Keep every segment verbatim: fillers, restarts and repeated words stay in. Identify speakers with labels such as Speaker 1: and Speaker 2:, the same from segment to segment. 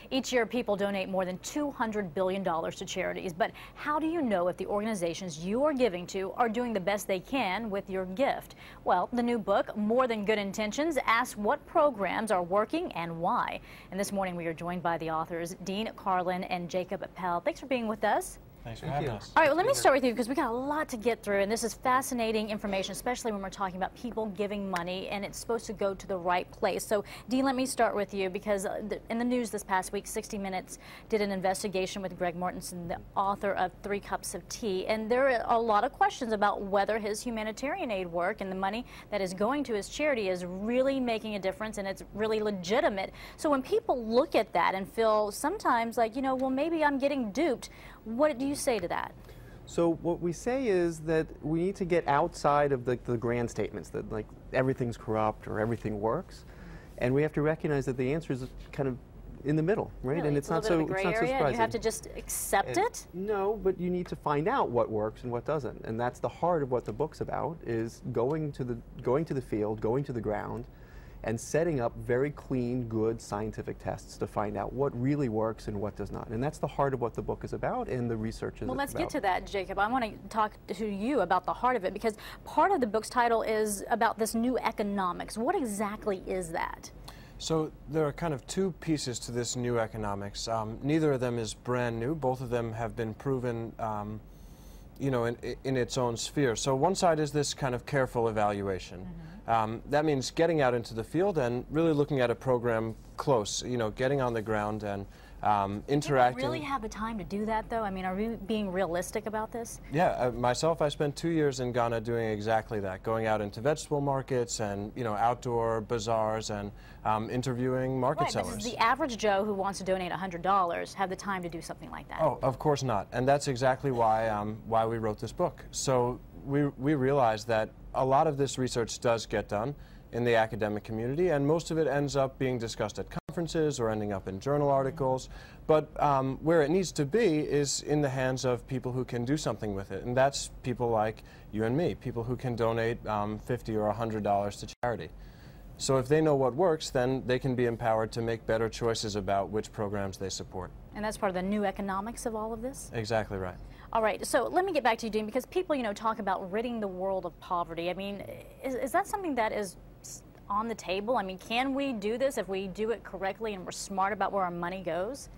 Speaker 1: Each year, people donate more than two hundred billion dollars to charities. But how do you know if the organizations you are giving to are doing the best they can with your gift? Well, the new book, More Than Good Intentions, asks what programs are working and why. And this morning, we are joined by the authors, Dean Karlan and Jacob Appel. Thanks for being with us.
Speaker 2: Thanks for having us.
Speaker 1: All right, well, let me start with you because we got a lot to get through, and this is fascinating information, especially when we're talking about people giving money, and it's supposed to go to the right place. So, Dean, let me start with you because in the news this past week, sixty minutes did an investigation with Greg Mortensen, the author of Three Cups of Tea, and there are a lot of questions about whether his humanitarian aid work and the money that is going to his charity is really making a difference and it's really legitimate. So when people look at that and feel sometimes like, you know, well, maybe I'm getting duped, what do you say to that?
Speaker 3: So what we say is that we need to get outside of the, the grand statements that like everything's corrupt or everything works, and we have to recognize that the answer is kind of in the middle, right?
Speaker 1: Really?
Speaker 3: And it's,
Speaker 1: it's
Speaker 3: not so
Speaker 1: it's
Speaker 3: not so
Speaker 1: area,
Speaker 3: surprising.
Speaker 1: You have to just accept
Speaker 3: and,
Speaker 1: it?
Speaker 3: No, but you need to find out what works and what doesn't, and that's the heart of what the book's about: is going to the going to the field, going to the ground, and setting up very clean, good scientific tests to find out what really works and what does not. And that's the heart of what the book is about and the research is about.
Speaker 1: Well, let's get to that, Jacob. I want to talk to you about the heart of it because part of the book's title is about this new economics. What exactly is that?
Speaker 2: So there are kind of two pieces to this new economics. Um, neither of them is brand new. Both of them have been proven um, you know, in, in its own sphere. So one side is this kind of careful evaluation. Mm-hmm. Um, that means getting out into the field and really looking at a program close, you know, getting on the ground and um, interacting.
Speaker 1: Do you really have the time to do that, though? I mean, are we being realistic about this?
Speaker 2: Yeah, uh, myself, I spent two years in Ghana doing exactly that, going out into vegetable markets and, you know, outdoor bazaars and um, interviewing market
Speaker 1: right,
Speaker 2: sellers.
Speaker 1: But does the average Joe who wants to donate one hundred dollars have the time to do something like that?
Speaker 2: Oh, of course not. And that's exactly why, um, why we wrote this book. So we, we realized that a lot of this research does get done in the academic community, and most of it ends up being discussed at conferences or ending up in journal articles. But um, where it needs to be is in the hands of people who can do something with it, and that's people like you and me, people who can donate um, fifty or one hundred dollars to charity. So if they know what works, then they can be empowered to make better choices about which programs they support.
Speaker 1: And that's part of the new economics of all of this?
Speaker 2: Exactly right.
Speaker 1: All right, so let me get back to you, Dean, because people, you know, talk about ridding the world of poverty. I mean, is, is that something that is on the table? I mean, can we do this if we do it correctly and we're smart about where our money goes?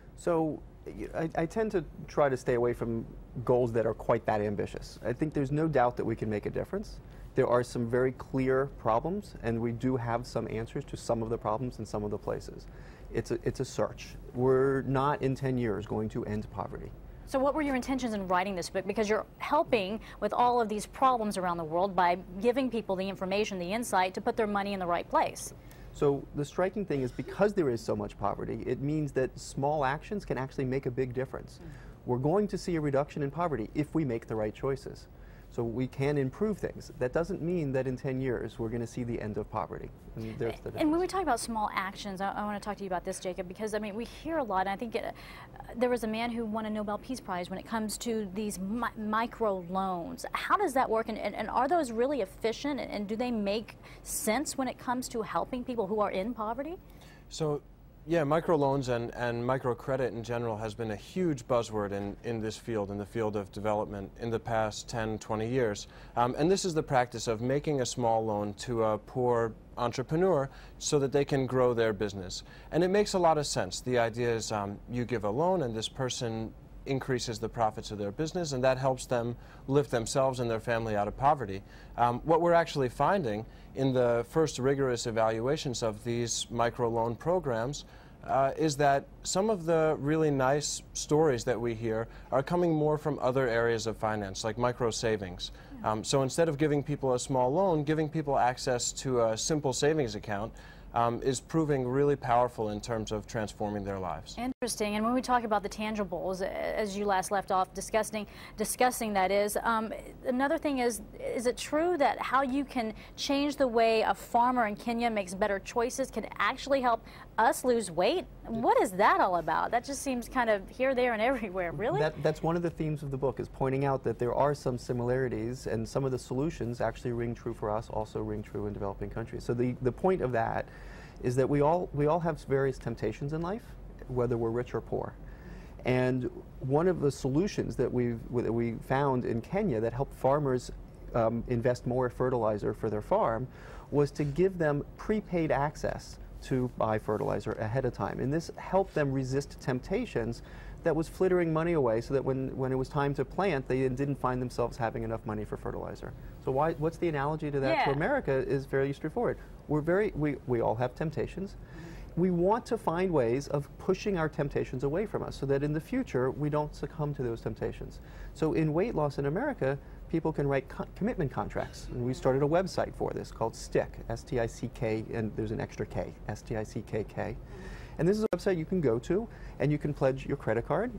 Speaker 3: So I, I tend to try to stay away from goals that are quite that ambitious. I think there's no doubt that we can make a difference. There are some very clear problems, and we do have some answers to some of the problems in some of the places. It's a, it's a search. We're not in ten years going to end poverty.
Speaker 1: So what were your intentions in writing this book? Because you're helping with all of these problems around the world by giving people the information, the insight to put their money in the right place.
Speaker 3: So the striking thing is because there is so much poverty, it means that small actions can actually make a big difference. Mm. We're going to see a reduction in poverty if we make the right choices. So we can improve things. That doesn't mean that in ten years we're going to see the end of poverty. And, there's the
Speaker 1: and when we talk about small actions, I, I want to talk to you about this, Jacob, because I mean we hear a lot. And I think it, uh, there was a man who won a Nobel Peace Prize when it comes to these mi micro loans. How does that work, and, and, and are those really efficient, and, and do they make sense when it comes to helping people who are in poverty?
Speaker 2: So. Yeah, microloans and, and microcredit in general has been a huge buzzword in, in this field, in the field of development, in the past ten, twenty years. Um, and this is the practice of making a small loan to a poor entrepreneur so that they can grow their business. And it makes a lot of sense. The idea is um, you give a loan and this person increases the profits of their business, and that helps them lift themselves and their family out of poverty. Um, what we're actually finding in the first rigorous evaluations of these microloan programs uh, is that some of the really nice stories that we hear are coming more from other areas of finance, like micro savings. Yeah. Um, so instead of giving people a small loan, giving people access to a simple savings account Um, is proving really powerful in terms of transforming their lives.
Speaker 1: Interesting. And when we talk about the tangibles, as you last left off discussing, discussing that is, um, another thing is, is it true that how you can change the way a farmer in Kenya makes better choices can actually help us lose weight? What is that all about? That just seems kind of here, there, and everywhere, really?
Speaker 3: That, that's one of the themes of the book, is pointing out that there are some similarities, and some of the solutions actually ring true for us, also ring true in developing countries. So the, the point of that is that we all, we all have various temptations in life. whether we're rich or poor. And one of the solutions that we've, that we found in Kenya that helped farmers um, invest more fertilizer for their farm was to give them prepaid access to buy fertilizer ahead of time. And this helped them resist temptations that was flittering money away, so that when, when it was time to plant, they didn't find themselves having enough money for fertilizer. So why, what's the analogy to that
Speaker 1: yeah.
Speaker 3: to America is fairly straightforward. We're very, we, we all have temptations. We want to find ways of pushing our temptations away from us so that in the future we don't succumb to those temptations. So in weight loss in America, people can write co commitment contracts. And we started a website for this called STICK, S T I C K, and there's an extra K, S T I C K K. And this is a website you can go to, and you can pledge your credit card,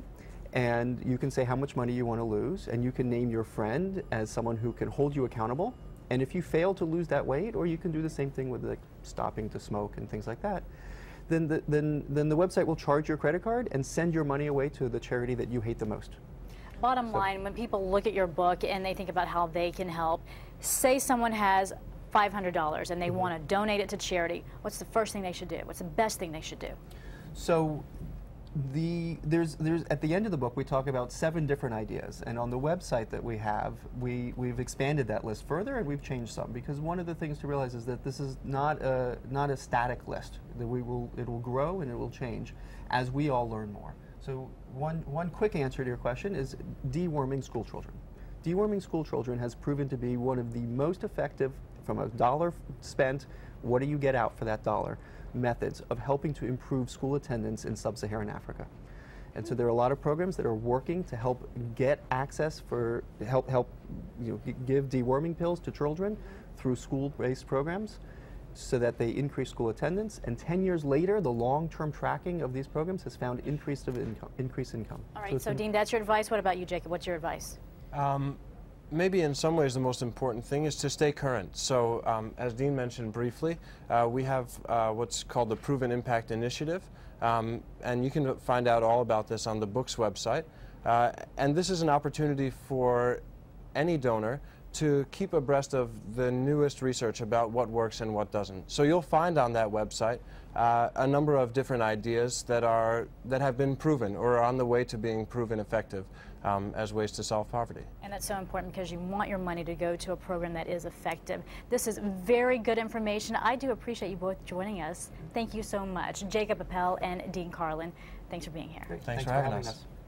Speaker 3: and you can say how much money you want to lose, and you can name your friend as someone who can hold you accountable. And if you fail to lose that weight, or you can do the same thing with like stopping to smoke and things like that, then the, then, then the website will charge your credit card and send your money away to the charity that you hate the most.
Speaker 1: Bottom
Speaker 3: So-
Speaker 1: line, when people look at your book and they think about how they can help, say someone has five hundred dollars and they
Speaker 3: Mm-hmm.
Speaker 1: want to donate it to charity, what's the first thing they should do? What's the best thing they should do?
Speaker 3: So the, there's, there's, at the end of the book, we talk about seven different ideas. And on the website that we have, we, we've expanded that list further, and we've changed some. Because one of the things to realize is that this is not a, not a static list. That we will, it will grow and it will change as we all learn more. So one, one quick answer to your question is deworming school children. Deworming school children has proven to be one of the most effective, from a dollar spent, what do you get out for that dollar, methods of helping to improve school attendance in sub-Saharan Africa. And so there are a lot of programs that are working to help get access for, help, help you know, give deworming pills to children through school-based programs so that they increase school attendance. And ten years later, the long-term tracking of these programs has found increased of income, increased income.
Speaker 1: All right,
Speaker 3: it's
Speaker 1: so
Speaker 3: been-
Speaker 1: Dean, that's your advice. What about you, Jacob? What's your advice?
Speaker 2: Um, maybe in some ways the most important thing is to stay current. So um, as Dean mentioned briefly, uh, we have uh, what's called the Proven Impact Initiative, um, and you can find out all about this on the book's website. Uh, and this is an opportunity for any donor to keep abreast of the newest research about what works and what doesn't. So you'll find on that website uh, a number of different ideas that are that have been proven or are on the way to being proven effective um, as ways to solve poverty.
Speaker 1: And that's so important because you want your money to go to a program that is effective. This is very good information. I do appreciate you both joining us. Thank you so much. Jacob Appel and Dean Karlan, thanks for being here.
Speaker 3: Great.
Speaker 2: Thanks for having us.
Speaker 3: us.